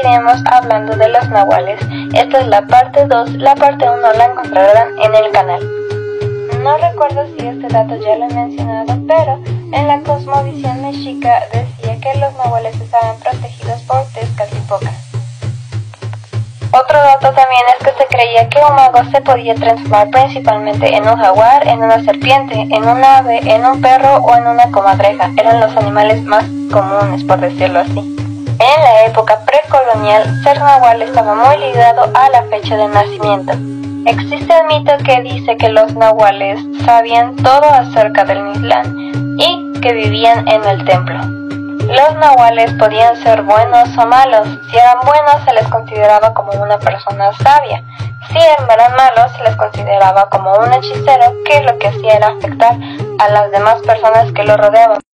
seguimos hablando de los nahuales. Esta es la parte 2, la parte 1 la encontrarán en el canal. No recuerdo si este dato ya lo he mencionado, pero en la cosmovisión mexica decía que los nahuales estaban protegidos por Tezcatlipoca. Otro dato también es que se creía que un mago se podía transformar principalmente en un jaguar, en una serpiente, en un ave, en un perro o en una comadreja. Eran los animales más comunes, por decirlo así. En la época precolonial, ser nahual estaba muy ligado a la fecha de nacimiento. Existe un mito que dice que los nahuales sabían todo acerca del Mictlán y que vivían en el templo. Los nahuales podían ser buenos o malos. Si eran buenos, se les consideraba como una persona sabia. Si eran malos, se les consideraba como un hechicero que lo que hacía era afectar a las demás personas que lo rodeaban.